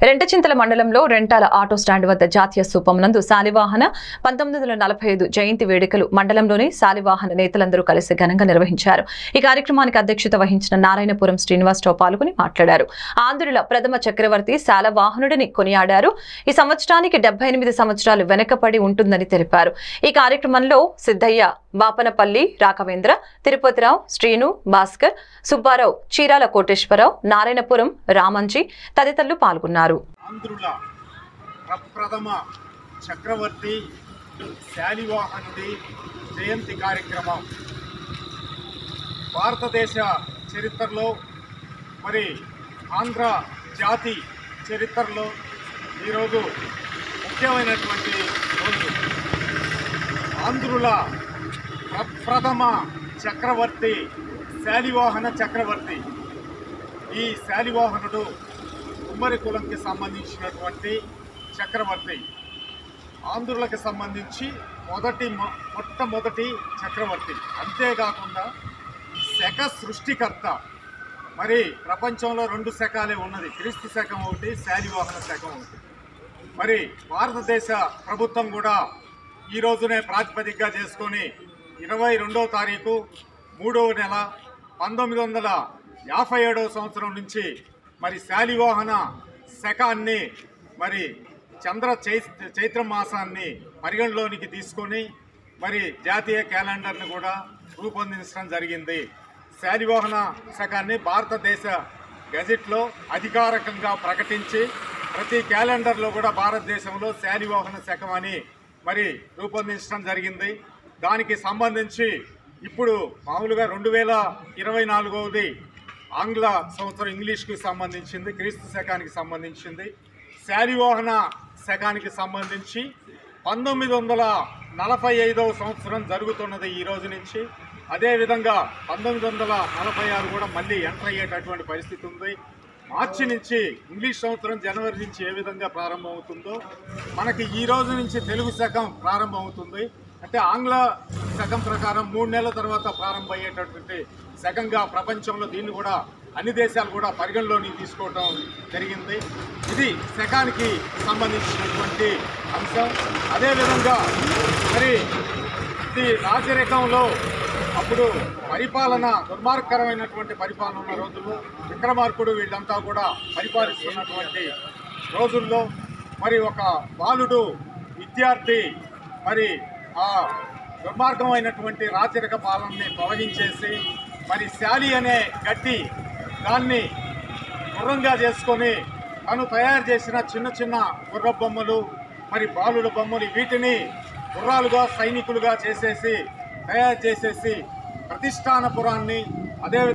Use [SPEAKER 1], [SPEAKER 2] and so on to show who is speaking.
[SPEAKER 1] రెంటచింతల మండలంలో Rentala auto stand వద్ద జాతీయ స్థూపం నందు శాలివాహన 1945 జయంతి వేడుకలు మండలంలోని శాలివాహన నేతలందరూ కలిసి ఘనంగా నిర్వహించారు. ఈ కార్యక్రమానికి అధ్యక్షత వహించిన నారాయణపురం శ్రీనివాసరావు పాల్గొని మాట్లాడారు. ఆంధ్రుల ప్రథమ చక్రవర్తి శాలివాహనుడిని కొనియాడారు. ఈ సంవత్సరానికి 78 సంవత్సరాలు వెనకపడి ఉంటుందని తెలిపారు. ఈ కార్యక్రమంలో సిద్ధయ్య, బాపనపల్లి రాఘవేంద్ర, తిరుపతిరావు, శ్రీను, భాస్కర్, సుబ్బారావు, చీరాల కోటేశ్వరరావు, నారాయణపురం రామంజీ తదితరులు పాల్గొన్నారు.
[SPEAKER 2] ఆంధ్రుల ప్రప్రథమ చక్రవర్తి శాలివాహనుడి జయంతి కార్యక్రమం భారతదేశ చరిత్రలో మరి ఆంధ్ర జాతి చరిత్రలో ఈరోజు ముఖ్యమైనటువంటి రోజు. ఆంధ్రుల ప్రప్రథమ చక్రవర్తి శాలివాహన చక్రవర్తి. ఈ శాలివాహనుడు కుమ్మరి కులంకి సంబంధించినటువంటి చక్రవర్తి. ఆంధ్రులకు సంబంధించి మొట్టమొదటి చక్రవర్తి. అంతేకాకుండా శక సృష్టికర్త. మరి ప్రపంచంలో 2 శకాలే ఉన్నది. క్రీస్తు శకం ఒకటి, శాలివాహన శకం ఒకటి. మరి భారతదేశ ప్రభుత్వం కూడా ఈ రోజునే ప్రాతిపదికగా చేసుకొని 22వ తారీఖు 3వ నెల 1957వ సంవత్సరం నుంచి మరి శాలివాహన శకాన్ని మరి చైత్ర మాసాన్ని పరిగణలోనికి తీసుకొని మరి జాతీయ క్యాలెండర్ను కూడా రూపొందించడం జరిగింది. శాలివాహన శకాన్ని భారతదేశ గెజెట్లో అధికారికంగా ప్రకటించి ప్రతి క్యాలెండర్లో కూడా భారతదేశంలో శాలివాహన శకం అని మరి రూపొందించడం జరిగింది. దానికి సంబంధించి ఇప్పుడు మామూలుగా 2024ది ఆంగ్ల సంవత్సరం ఇంగ్లీష్కి సంబంధించింది, క్రీస్తు శకానికి సంబంధించింది. శాలివాహన శకానికి సంబంధించి 1945వ సంవత్సరం జరుగుతున్నది ఈ రోజు నుంచి. అదేవిధంగా 1946 కూడా మళ్ళీ ఎంటర్ అయ్యేటటువంటి పరిస్థితి ఉంది. మార్చి నుంచి ఇంగ్లీష్ సంవత్సరం జనవరి నుంచి ఏ విధంగా ప్రారంభమవుతుందో మనకి ఈ రోజు నుంచి తెలుగు శకం ప్రారంభమవుతుంది. అంటే ఆంగ్ల శకం ప్రకారం 3 నెలల తర్వాత ప్రారంభమయ్యేటటువంటి శకంగా ప్రపంచంలో దీన్ని కూడా అన్ని దేశాలు కూడా పరిగణలోకి తీసుకోవటం జరిగింది. ఇది శకానికి సంబంధించినటువంటి అంశం. అదేవిధంగా మరి ఇది రాజరికంలో అప్పుడు పరిపాలన దుర్మార్గకరమైనటువంటి పరిపాలన ఉన్న రోజుల్లో విక్రమార్కుడు వీళ్ళంతా కూడా పరిపాలిస్తున్నటువంటి రోజుల్లో మరి ఒక బాలుడు విద్యార్థి మరి ఆ దుర్మార్గమైనటువంటి రాచరిక పాలనని తొలగించేసి మరి శాలి అనే గట్టి దాన్ని గుర్రంగా చేసుకొని తను తయారు చేసిన చిన్న చిన్న గుర్ర బొమ్మలు మరి బాలుల బొమ్మలు వీటిని గుర్రాలుగా సైనికులుగా తయారు చేసేసి ప్రతిష్టానపురాన్ని అదే